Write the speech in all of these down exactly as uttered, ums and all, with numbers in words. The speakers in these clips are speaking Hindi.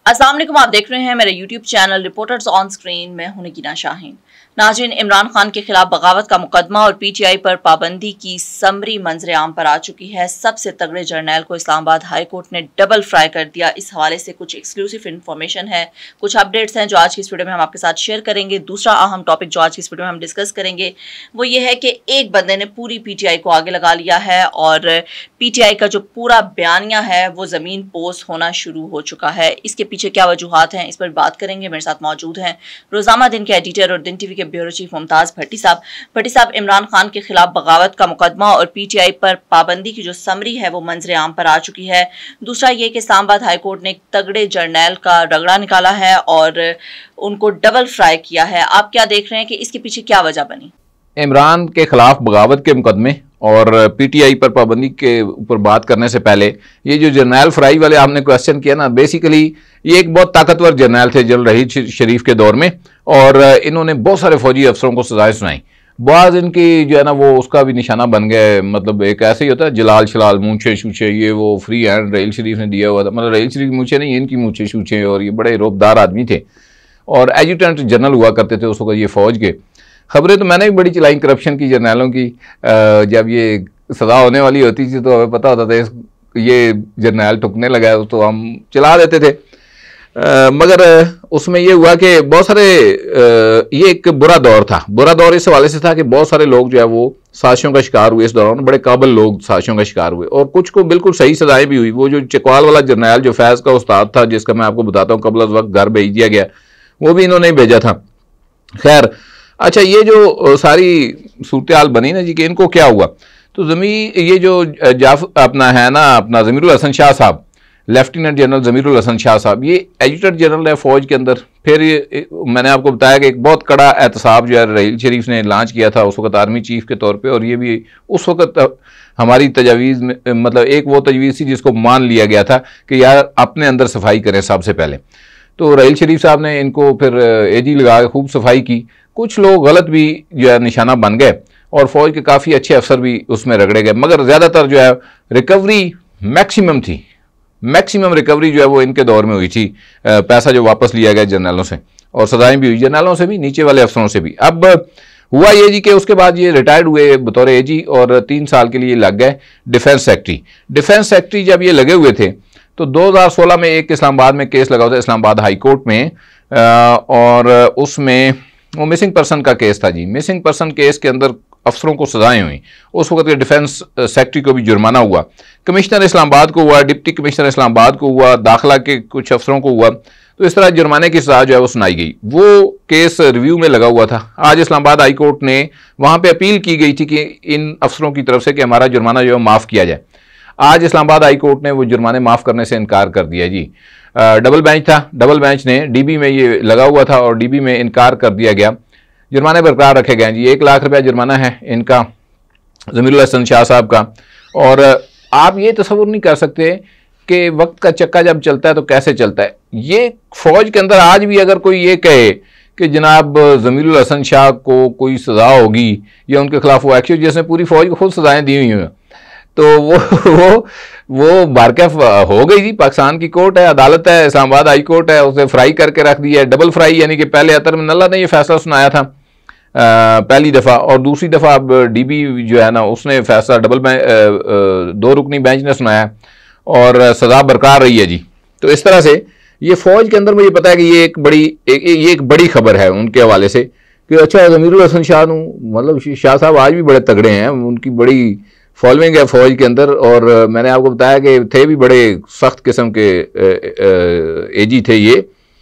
अस्सलाम वालेकुम, आप देख रहे हैं मेरे YouTube channel reporters on screen. मैं हूं निकीना शाहीन। नाज़रीन, इमरान खान के खिलाफ बगावत का मुकदमा और पीटीआई पर पाबंदी की समरी मंजर आम पर आ चुकी है। सबसे तगड़े जर्नैल को इस्लामाबाद हाई कोर्ट ने डबल फ्राई कर दिया। इस हवाले से कुछ एक्सक्लूसिव इन्फॉर्मेशन है, कुछ अपडेट्स हैं जो आज की इस वीडियो में हम आपके साथ शेयर करेंगे। दूसरा अहम टॉपिक जो आज की इस वीडियो में हम डिस्कस करेंगे वो ये है कि एक बंदे ने पूरी पीटीआई को आगे लगा लिया है और पीटीआई का जो पूरा बयानिया है वो जमीन पोस्ट होना शुरू हो चुका है। इसके पीछे क्या वजूहात हैं, इस पर बात करेंगे। मेरे साथ मौजूद हैं रोजाना दिन के एडिटर और दिन टीवी के ब्यूरो चीफ मुमताज भट्टी साहब। भट्टी साहब, इमरान खान के खिलाफ बगावत का मुकदमा और पीटीआई पर पाबंदी की जो समरी है वो मंजर आम पर आ चुकी है। दूसरा ये कि इस्लामाबाद हाई कोर्ट ने एक तगड़े जर्नैल का रगड़ा निकाला है और उनको डबल फ्राई किया है। आप क्या देख रहे हैं कि इसके पीछे क्या वजह बनी? इमरान के खिलाफ बगावत के मुकदमे और पीटीआई पर पाबंदी के ऊपर बात करने से पहले ये जो जर्नैल फ्राई वाले आपने क्वेश्चन किया ना, बेसिकली ये एक बहुत ताकतवर जर्नैल थे जनरल रहीद शरीफ के दौर में और इन्होंने बहुत सारे फौजी अफसरों को सजाएं सुनाई। बाज इनकी जो है ना वो उसका भी निशाना बन गए। मतलब एक ऐसे ही होता है जलाल शलाल मूछे शूछे, ये वो फ्री हैंड रहील शरीफ ने दिया हुआ था। मतलब रहील शरीफ मूछे नहीं, इनकी मूछे शूछे, और ये बड़े रोबदार आदमी थे और एजुटेंट जनरल हुआ करते थे उस वक्त ये फौज के। खबरें तो मैंने भी बड़ी चलाई करप्शन की जर्नैलों की। जब ये सज़ा होने वाली होती थी तो हमें पता होता था ये जर्नैल टुकने लगा है तो हम चला देते थे। आ, मगर उसमें ये हुआ कि बहुत सारे आ, ये एक बुरा दौर था। बुरा दौर इस हवाले से था कि बहुत सारे लोग जो है वो साजिशों का शिकार हुए। इस दौरान बड़े काबिल लोग साजिशों का शिकार हुए और कुछ को बिल्कुल सही सजाएं भी हुई। वो जो चकवाल वाला जर्नैल जो फैज़ का उस्ताद था, जिसका मैं आपको बताता हूँ कबल वक्त घर भेज दिया गया, वो भी इन्होंने भेजा था। खैर, अच्छा, ये जो सारी सूरत हाल बनी ना जी कि इनको क्या हुआ, तो जमी ये जो जाफ अपना है ना अपना ज़मीरुल हसन शाह साहब, लेफ्टिनेंट जनरल ज़मीरुल हसन शाह साहब, ये एडिटर जनरल है फ़ौज के अंदर। फिर ये मैंने आपको बताया कि एक बहुत कड़ा एहतसाब जो है रहील शरीफ ने लॉन्च किया था उस वक्त आर्मी चीफ के तौर पे, और ये भी उस वक्त हमारी तजावीज़ में, मतलब एक वो तजवीज़ थी जिसको मान लिया गया था कि यार अपने अंदर सफाई करें सबसे पहले। तो रहील शरीफ साहब ने इनको फिर एजी लगा के खूब सफाई की। कुछ लोग गलत भी जो है निशाना बन गए और फौज के काफ़ी अच्छे अफसर भी उसमें रगड़े गए, मगर ज़्यादातर जो है रिकवरी मैक्सिमम थी। मैक्सिमम रिकवरी जो है वो इनके दौर में हुई थी। पैसा जो वापस लिया गया जर्नैलों से और सजाएं भी हुई, जर्नैलों से भी, नीचे वाले अफसरों से भी। अब हुआ ये जी कि उसके बाद ये रिटायर्ड हुए बतौर एजी और तीन साल के लिए लग गए डिफेंस सेक्रेटरी। डिफेंस सेक्रेटरी जब ये लगे हुए थे तो दो हज़ार सोलह में एक इस्लामाबाद में केस लगा हुआ था, इस्लामाबाद हाई कोर्ट में, और उसमें वो मिसिंग पर्सन का केस था जी। मिसिंग पर्सन केस के अंदर अफसरों को सजाएं हुई। उस वक्त के डिफेंस सेक्रेटरी को भी जुर्माना हुआ, कमिश्नर इस्लामाबाद को हुआ, डिप्टी कमिश्नर इस्लामाबाद को हुआ, दाखिला के कुछ अफसरों को हुआ। तो इस तरह जुर्माने की सजा जो है वो सुनाई गई। वो केस रिव्यू में लगा हुआ था। आज इस्लामाबाद हाई कोर्ट ने वहाँ पर अपील की गई थी कि इन अफसरों की तरफ से कि हमारा जुर्माना जो है माफ़ किया जाए। आज इस्लामाबाद हाई कोर्ट ने वो जुर्माने माफ़ करने से इनकार कर दिया जी। डबल बेंच था, डबल बेंच ने डीबी में ये लगा हुआ था और डीबी में इनकार कर दिया गया। जुर्माने बरकरार रखे गए जी। एक लाख रुपया जुर्माना है इनका, ज़मीरुल हसन शाह साहब का। और आप ये तस्वुर नहीं कर सकते कि वक्त का चक्का जब चलता है तो कैसे चलता है। ये फौज के अंदर आज भी अगर कोई ये कहे कि जनाब ज़मीरुल हसन शाह को कोई सज़ा होगी या उनके खिलाफ वो एक्शन, जिसने पूरी फौज को खुद सजाएँ दी हुई हैं, तो वो वो वो बारकैफ हो गई जी। पाकिस्तान की कोर्ट है, अदालत है, इस्लामाबाद हाई कोर्ट है, उसे फ्राई करके रख दिया है। डबल फ्राई यानी कि पहले अतर में नल्ला ने ये फैसला सुनाया था आ, पहली दफ़ा, और दूसरी दफ़ा अब डीबी जो है ना उसने फैसला डबल बेंच, दो रुकनी बेंच ने सुनाया और सज़ा बरकरार रही है जी। तो इस तरह से ये फ़ौज के अंदर मुझे पता है कि ये एक बड़ी एक, ये एक बड़ी खबर है उनके हवाले से कि अच्छा ज़मीरुल हसन शाह, मतलब शाह साहब आज भी बड़े तगड़े हैं, उनकी बड़ी फॉलोइंग है फौज के अंदर। और मैंने आपको बताया कि थे भी बड़े सख्त किस्म के एजी थे ये।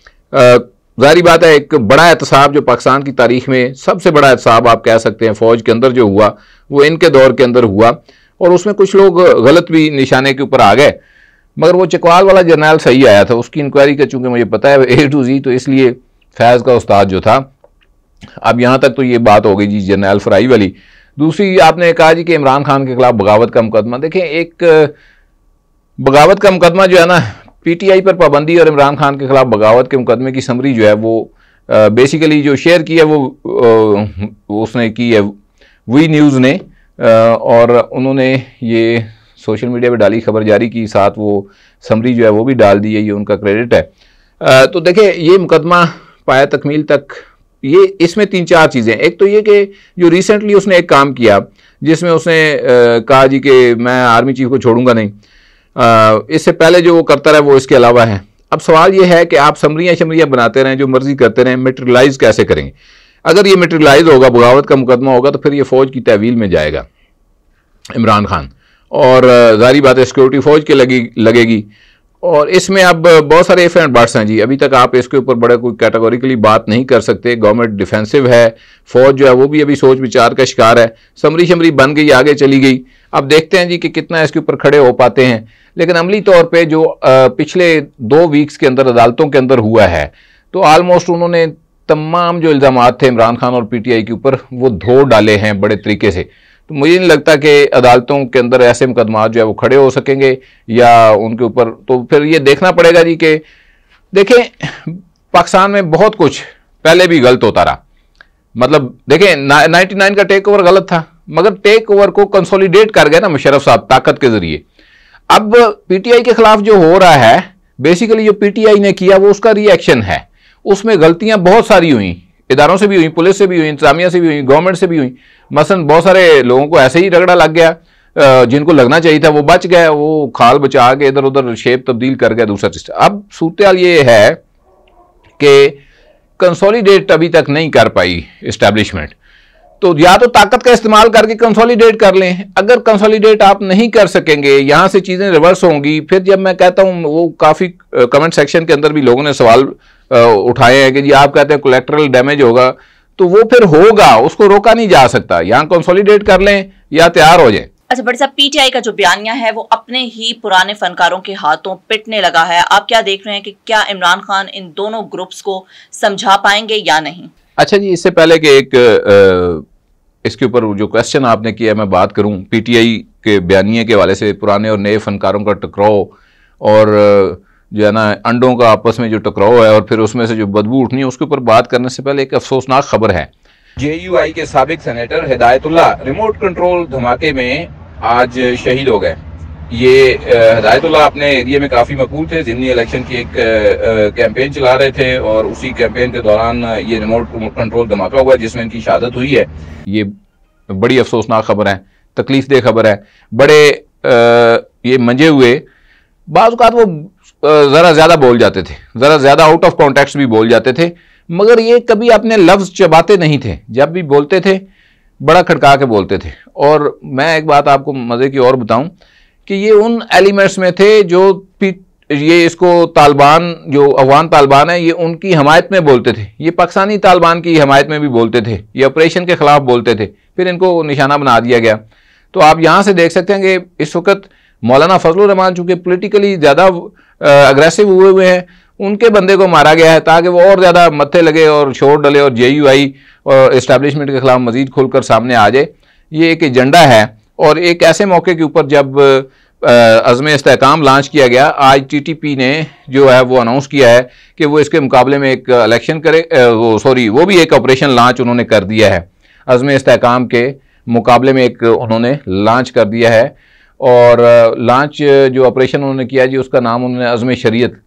जाहिर बात है एक बड़ा एहतसाब जो पाकिस्तान की तारीख में सबसे बड़ा एहतसाब आप कह सकते हैं फौज के अंदर जो हुआ वो इनके दौर के अंदर हुआ, और उसमें कुछ लोग गलत भी निशाने के ऊपर आ गए। मगर वो चकवाल वाला जर्नैल सही आया था, उसकी इंक्वायरी का चूँकि मुझे पता है ए टू जी, तो इसलिए फैज़ का उस्ताद जो था। अब यहाँ तक तो ये बात हो गई जी जर्नैल फ्राई वाली। दूसरी आपने कहा जी कि इमरान खान के खिलाफ बगावत का मुकदमा। देखें, एक बगावत का मुकदमा जो है ना, पीटीआई पर पाबंदी और इमरान खान के खिलाफ बगावत के मुकदमे की समरी जो है वो बेसिकली जो शेयर की है वो आ, उसने की है वी न्यूज़ ने, आ, और उन्होंने ये सोशल मीडिया पे डाली, खबर जारी की, साथ वो समरी जो है वो भी डाल दी है, ये उनका क्रेडिट है। तो देखिए ये मुकदमा पाया तकमील तक, ये इसमें तीन चार चीज़ें। एक तो ये कि जो रिसेंटली उसने एक काम किया जिसमें उसने कहा जी कि मैं आर्मी चीफ को छोड़ूंगा नहीं, आ, इससे पहले जो वो करता रहा वो इसके अलावा है। अब सवाल ये है कि आप समरियाँ शमरियाँ बनाते रहें, जो मर्जी करते रहें, मेटेरियलाइज कैसे करेंगे? अगर ये मेटेरियलाइज होगा, बगावत का मुकदमा होगा, तो फिर ये फौज की तहवील में जाएगा इमरान खान, और जारी बात है सिक्योरिटी फौज के लगी लगेगी। और इसमें अब बहुत सारे इफ एंड बट्स हैं जी, अभी तक आप इसके ऊपर बड़ा कोई कैटेगोरिकली बात नहीं कर सकते। गवर्नमेंट डिफेंसिव है, फौज जो है वो भी अभी सोच विचार का शिकार है, समरी शमरी बन गई, आगे चली गई। अब देखते हैं जी कि कितना इसके ऊपर खड़े हो पाते हैं। लेकिन अमली तौर पे जो पिछले दो वीक्स के अंदर अदालतों के अंदर हुआ है, तो आलमोस्ट उन्होंने तमाम जो इल्ज़ाम थे इमरान खान और पी टी आई के ऊपर वो धो डाले हैं बड़े तरीके से। तो मुझे नहीं लगता कि अदालतों के अंदर ऐसे मुकदमात जो है वो खड़े हो सकेंगे या उनके ऊपर। तो फिर ये देखना पड़ेगा जी कि देखें पाकिस्तान में बहुत कुछ पहले भी गलत होता रहा। मतलब देखें नाइन्टी नाइन का टेक ओवर गलत था, मगर टेक ओवर को कंसोलिडेट कर गए ना मुशर्रफ साहब ताकत के जरिए। अब पीटीआई के खिलाफ जो हो रहा है, बेसिकली जो पीटीआई ने किया वो उसका रिएक्शन है। उसमें गलतियां बहुत सारी हुई, इदारों से भी हुई, पुलिस से भी हुई, इंतजामिया से भी हुई, गवर्नमेंट से भी हुई। मसलन बहुत सारे लोगों को ऐसे ही रगड़ा लग गया, जिनको लगना चाहिए था वो बच गए, वो खाल बचा के इधर उधर शेप तब्दील कर गया दूसरा सिस्टम। अब सूरत हाल ये है कि कंसोलिडेट अभी तक नहीं कर पाई इस्टेब्लिशमेंट, तो या तो ताकत का इस्तेमाल करके कंसोलिडेट कर लें। अगर कंसोलिडेट आप नहीं कर सकेंगे, यहां से चीजें रिवर्स होंगी। फिर जब मैं कहता हूं, वो काफी कमेंट सेक्शन के अंदर भी लोगों ने सवाल उठाए हैं कि जी आप कहते हैं कोलेक्टरल डैमेज होगा, तो वो फिर होगा, उसको रोका नहीं जा सकता। यहां कंसोलिडेट कर लें या तैयार हो जाए। अच्छा बड़ी साहब, पीटीआई का जो बयानिया है वो अपने ही पुराने फनकारों के हाथों पिटने लगा है। आप क्या देख रहे हैं कि क्या इमरान खान इन दोनों ग्रुप्स को समझा पाएंगे या नहीं? अच्छा जी, इससे पहले कि एक आ, इसके ऊपर जो क्वेश्चन आपने किया मैं बात करूं पीटीआई के बयानिए के हवाले से, पुराने और नए फनकारों का टकराव और जो है ना अंडों का आपस में जो टकराव है और फिर उसमें से जो बदबू उठनी है, उसके ऊपर बात करने से पहले एक अफसोसनाक खबर है। जेयूआई के साबिक सेनेटर हिदायतुल्लाह रिमोट कंट्रोल धमाके में आज शहीद हो गए। ये हिदायतुल्लाह अपने एरिया में काफी मकबूल थे, जिमनी इलेक्शन की एक कैंपेन चला रहे थे और उसी कैंपेन के दौरान ये रिमोट कंट्रोल धमाका हुआ जिसमें इनकी शहादत हुई है। ये बड़ी अफसोसनाक खबर है, तकलीफ दे खबर है। बड़े आ, ये मंजे हुए, बाज़ औक़ात वो ज़रा ज़्यादा बोल जाते थे, ज़रा ज़्यादा आउट ऑफ कॉन्टेक्स्ट भी बोल जाते थे, मगर ये कभी अपने लफ्ज़ चबाते नहीं थे। जब भी बोलते थे बड़ा खड़का के बोलते थे। और मैं एक बात आपको मज़े की और बताऊं कि ये उन एलिमेंट्स में थे जो ये इसको तालिबान, जो अफगान तालिबान है, ये उनकी हमायत में बोलते थे। ये पाकिस्तानी तालिबान की हमायत में भी बोलते थे, ये ऑपरेशन के ख़िलाफ़ बोलते थे, फिर इनको निशाना बना दिया गया। तो आप यहाँ से देख सकते हैं कि इस वक्त मौलाना फजलुर रहमान चूँकि पोलिटिकली ज़्यादा अग्रेसिव हुए हुए हैं, उनके बंदे को मारा गया है ताकि वो और ज़्यादा मत्थे लगे और शोर डले और जे यू आई और इस्टेब्लिशमेंट के खिलाफ मजीद खुलकर सामने आ जाए। ये एक एजेंडा है। और एक ऐसे मौके के ऊपर जब अज़्म इस्तेहकाम लॉन्च किया गया, आज टी टी पी ने जो है वो अनाउंस किया है कि वो इसके मुकाबले में एक इलेक्शन करे, वो सॉरी वो भी एक ऑपरेशन लॉन्च उन्होंने कर दिया है। अज़्म इस्तेहकाम के मुकाबले में एक उन्होंने लॉन्च कर दिया है। और लॉन्च जो ऑपरेशन उन्होंने किया जी, उसका नाम उन्होंने अज़्म शरीयत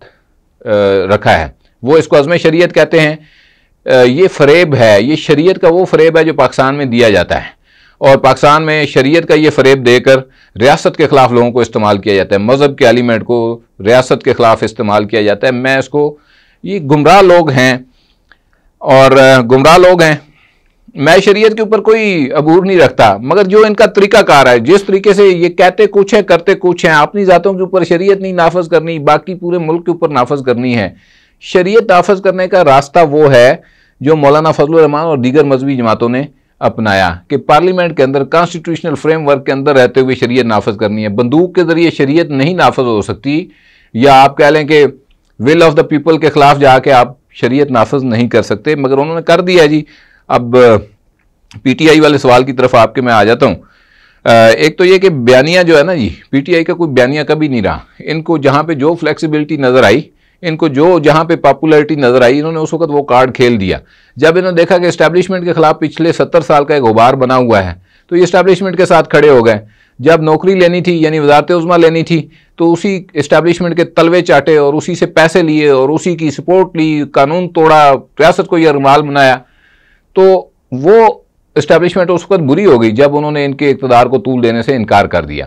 रखा है। वो इसको अज़्म शरीयत कहते हैं। ये फ़रेब है, ये शरीयत का वो फ़रेब है जो पाकिस्तान में दिया जाता है, और पाकिस्तान में शरीयत का ये फ़रेब देकर रियासत के ख़िलाफ़ लोगों को इस्तेमाल किया जाता है, मज़हब के एलिमेंट को रियासत के ख़िलाफ़ इस्तेमाल किया जाता है। मैं इसको, ये गुमराह लोग हैं और गुमराह लोग हैं। मैं शरीयत के ऊपर कोई अबूर नहीं रखता, मगर जो इनका तरीक़ाकार है, जिस तरीके से ये कहते कुछ है करते कुछ हैं, अपनी ज़ातों के ऊपर शरीयत नहीं नाफज करनी, बाकी पूरे मुल्क के ऊपर नाफज करनी है। शरीयत नाफज करने का रास्ता वो है जो मौलाना फजलुर रहमान और दीगर मजहबी जमातों ने अपनाया कि पार्लियामेंट के अंदर कॉन्स्टिट्यूशनल फ्रेमवर्क के अंदर रहते हुए शरीयत नाफज करनी है। बंदूक के जरिए शरीयत नहीं नाफज हो सकती, या आप कह लें कि विल ऑफ द पीपल के खिलाफ जाके आप शरीयत नाफज नहीं कर सकते, मगर उन्होंने कर दिया जी। अब पीटीआई वाले सवाल की तरफ आपके मैं आ जाता हूँ। एक तो ये कि बयानिया जो है ना जी, पीटीआई का कोई बयानिया कभी नहीं रहा। इनको जहाँ पे जो फ्लेक्सिबिलिटी नज़र आई, इनको जो जहाँ पे पॉपुलैरिटी नज़र आई, इन्होंने उस वक्त वो कार्ड खेल दिया। जब इन्होंने देखा कि इस्टेब्लिशमेंट के खिलाफ पिछले सत्तर साल का एक गुबार बना हुआ है, तो ये इस्टेब्लिशमेंट के साथ खड़े हो गए। जब नौकरी लेनी थी यानी वजारत उज़्मा लेनी थी तो उसी इस्टेब्लिशमेंट के तलवे चाटे और उसी से पैसे लिए और उसी की सपोर्ट ली, कानून तोड़ा, रियासत को यह रुमाल बनाया। तो वो इस्टेब्लिशमेंट उस वक्त बुरी हो गई जब उन्होंने इनके इक़्तिदार को तूल देने से इनकार कर दिया।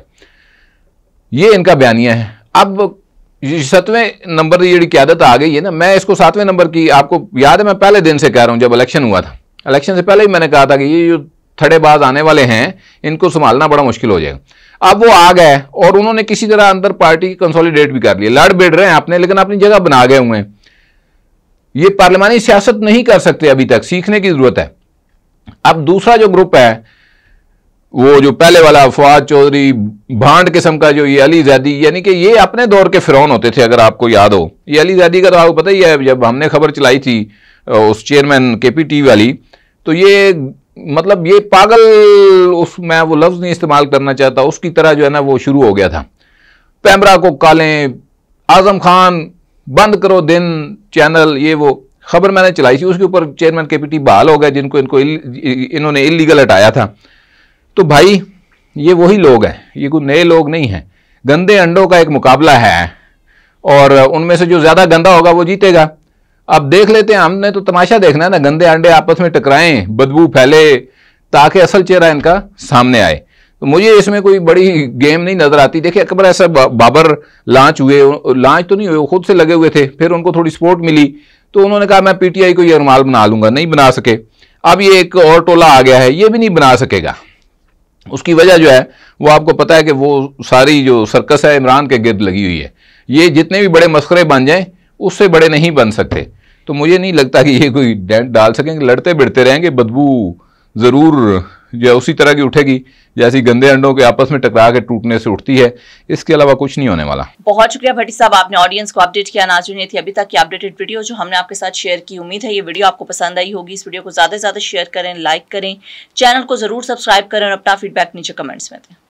ये इनका बयानिया है। अब सतवें नंबर की जी क़यादत आ गई है ना, मैं इसको सातवें नंबर की, आपको याद है मैं पहले दिन से कह रहा हूं जब इलेक्शन हुआ था, इलेक्शन से पहले ही मैंने कहा था कि ये जो थड़ेबाज आने वाले हैं इनको संभालना बड़ा मुश्किल हो जाएगा। अब वो आ गए और उन्होंने किसी तरह अंदर पार्टी कंसोलिडेट भी कर लिया, लड़ बिड़ रहे हैं अपने, लेकिन अपनी जगह बना गए हुए हैं। ये पार्लिमानी सियासत नहीं कर सकते अभी तक, सीखने की जरूरत है। अब दूसरा जो ग्रुप है वो जो पहले वाला फवाद चौधरी भांड किस्म का, जो ये अली जैदी, यानी कि ये अपने दौर के फिरौन होते थे अगर आपको याद हो। ये अली जैदी का तो आपको पता ही है, जब हमने खबर चलाई थी उस चेयरमैन केपीटी वाली, तो ये मतलब ये पागल, उस मैं वो लफ्ज नहीं इस्तेमाल करना चाहता, उसकी तरह जो है ना वो शुरू हो गया था। पैमरा को कालें, आजम खान बंद करो दिन चैनल, ये वो खबर मैंने चलाई थी, उसके ऊपर चेयरमैन केपीटी बहाल हो गए जिनको इनको इल, इन्होंने इलीगल हटाया था। तो भाई ये वही लोग हैं, ये कोई नए लोग नहीं हैं। गंदे अंडों का एक मुकाबला है और उनमें से जो ज्यादा गंदा होगा वो जीतेगा। अब देख लेते हैं, हमने तो तमाशा देखना है ना, गंदे अंडे आपस में टकराएं, बदबू फैले, ताकि असल चेहरा इनका सामने आए। तो मुझे इसमें कोई बड़ी गेम नहीं नजर आती। देखिए अकबर ऐसा बाबर लॉन्च हुए, लॉन्च तो नहीं हुए, खुद से लगे हुए थे, फिर उनको थोड़ी सपोर्ट मिली तो उन्होंने कहा मैं पीटीआई को ये रुमाल बना लूंगा, नहीं बना सके। अब ये एक और टोला आ गया है, ये भी नहीं बना सकेगा। उसकी वजह जो है वो आपको पता है कि वो सारी जो सर्कस है इमरान के गिर्द लगी हुई है। ये जितने भी बड़े मस्खरे बन जाएं उससे बड़े नहीं बन सकते। तो मुझे नहीं लगता कि ये कोई डेंट डाल सकेंगे, लड़ते बिड़ते रहेंगे, बदबू जरूर जो उसी तरह की उठेगी जैसी गंदे अंडों के आपस में टकरा के टूटने से उठती है, इसके अलावा कुछ नहीं होने वाला। बहुत शुक्रिया भट्टी साहब, आपने ऑडियंस को अपडेट किया। नाज़रीन ये थी अभी तक की अपडेटेड वीडियो जो हमने आपके साथ शेयर की। उम्मीद है ये वीडियो आपको पसंद आई होगी। इस वीडियो को ज्यादा से ज्यादा शेयर करें, लाइक करें, चैनल को जरूर सब्सक्राइब करें और अपना फीडबैक नीचे कमेंट्स में दें।